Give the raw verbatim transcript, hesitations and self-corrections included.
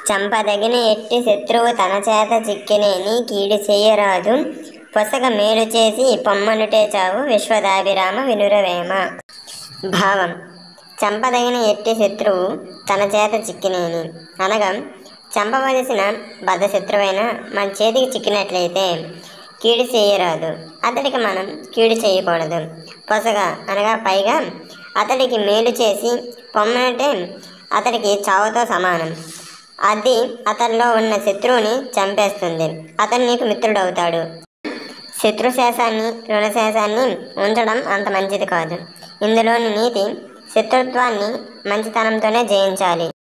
చంపదగిన ఎట్టి శత్రువు తన చేత చిక్కినేని కీడు చేయరాదు పొసగ మేలు చేసి పొమ్మనుటే చావు విశ్వదాభిరామ వినురవేమ. భావం: చంపదగిన ఎట్టి శత్రువు తన చేత చిక్కినేని అనగా చంపవలసిన బద్ధశత్రువైన మన చేతికి చిక్కినట్లయితే కీడు చేయరాదు, అతడికి మనం కీడు చేయకూడదు. పొసగ అనగా పైగా అతడికి మేలు చేసి పొమ్మనంటే అతడికి చావుతో సమానం. అది అతనిలో ఉన్న శత్రువుని చంపేస్తుంది, అతను నీకు మిత్రుడవుతాడు. శత్రుశేషాన్ని రుణశేషాన్ని ఉంచడం అంత మంచిది కాదు. ఇందులోని నీతి శత్రుత్వాన్ని మంచితనంతోనే జయించాలి.